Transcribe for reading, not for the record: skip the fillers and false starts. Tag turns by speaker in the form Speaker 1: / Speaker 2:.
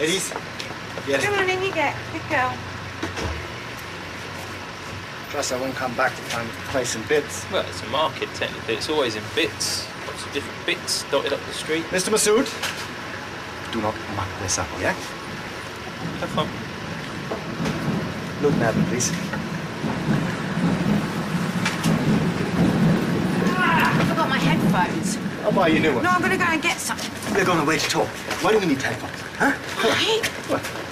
Speaker 1: Ladies, get it.
Speaker 2: Come on in, you get. Good girl.
Speaker 1: Trust I won't come back to find the place in bits.
Speaker 3: Well, it's a market, technically. It's always in bits. Lots of different bits dotted up the street.
Speaker 1: Mr. Masood, do not muck this up, yeah?
Speaker 3: Have fun.
Speaker 1: Look, madam, please.
Speaker 2: I forgot my headphones.
Speaker 1: I'll buy you new ones.
Speaker 2: No, I'm going to go and get some.
Speaker 1: We're going away to talk. Why do we need telephones? Huh?
Speaker 2: Right.
Speaker 1: What?